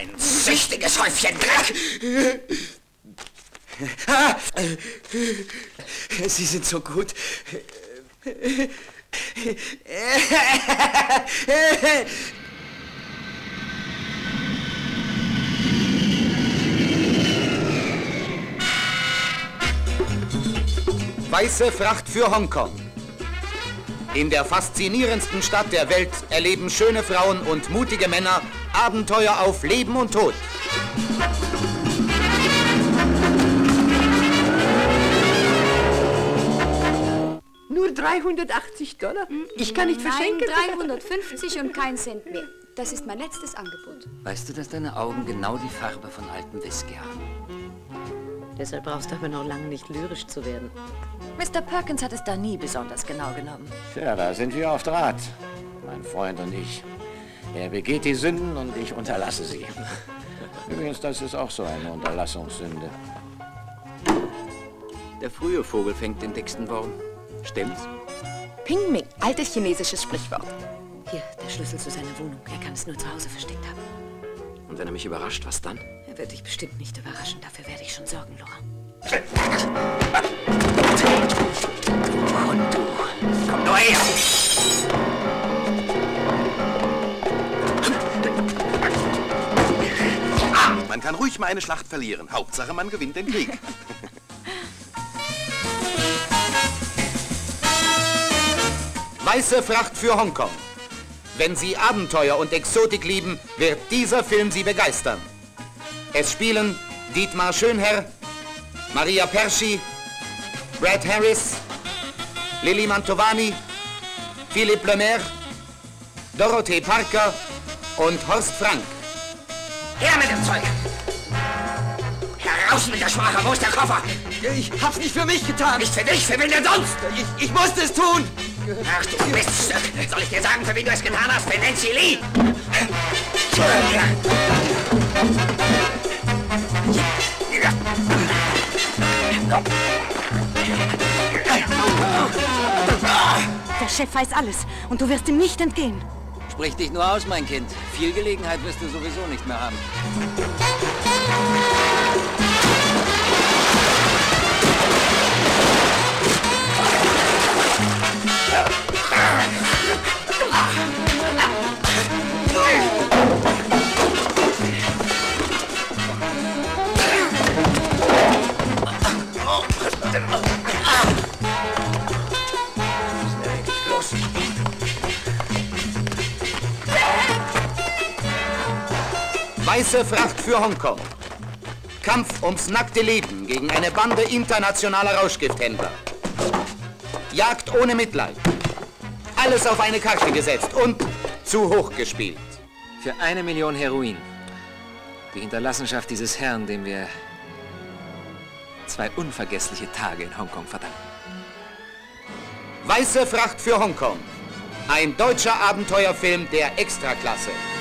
Ein süchtiges Häufchen Dreck! Sie sind so gut. Weiße Fracht für Hongkong. In der faszinierendsten Stadt der Welt erleben schöne Frauen und mutige Männer Abenteuer auf Leben und Tod. Nur $380? Ich kann nicht verschenken. Nein, 350 und kein Cent mehr. Das ist mein letztes Angebot. Weißt du, dass deine Augen genau die Farbe von altem Whisky haben? Deshalb brauchst du aber noch lange nicht lyrisch zu werden. Mr. Perkins hat es da nie besonders genau genommen. Tja, da sind wir auf Draht, mein Freund und ich. Er begeht die Sünden und ich unterlasse sie. Übrigens, das ist auch so eine Unterlassungssünde. Der frühe Vogel fängt den dicksten Wurm. Stimmt's? Ping Ming, altes chinesisches Sprichwort. Hier, der Schlüssel zu seiner Wohnung. Er kann es nur zu Hause versteckt haben. Und wenn er mich überrascht, was dann? Er wird dich bestimmt nicht überraschen. Dafür werde ich schon sorgen, Laura. Und du, komm nur her! Man kann ruhig mal eine Schlacht verlieren. Hauptsache, man gewinnt den Krieg. Weiße Fracht für Hongkong. Wenn Sie Abenteuer und Exotik lieben, wird dieser Film Sie begeistern. Es spielen Dietmar Schönherr, Maria Perschi, Brad Harris, Lili Mantovani, Philippe Lemaire, Dorothee Parker und Horst Frank. Her mit dem Zeug! Heraus mit der Sprache! Wo ist der Koffer? Ich hab's nicht für mich getan. Nicht für dich, für wen denn sonst? Ich musste es tun. Ach du Miststück! Soll ich dir sagen, für wen du es getan hast? Für Nancy Lee! Der Chef weiß alles und du wirst ihm nicht entgehen. Sprich dich nur aus, mein Kind. Viel Gelegenheit wirst du sowieso nicht mehr haben. Weiße Fracht für Hongkong. Kampf ums nackte Leben gegen eine Bande internationaler Rauschgifthändler. Jagd ohne Mitleid. Alles auf eine Karte gesetzt und zu hoch gespielt. Für 1 Million Heroin. Die Hinterlassenschaft dieses Herrn, dem wir 2 unvergessliche Tage in Hongkong verdanken. Weiße Fracht für Hongkong. Ein deutscher Abenteuerfilm der Extraklasse.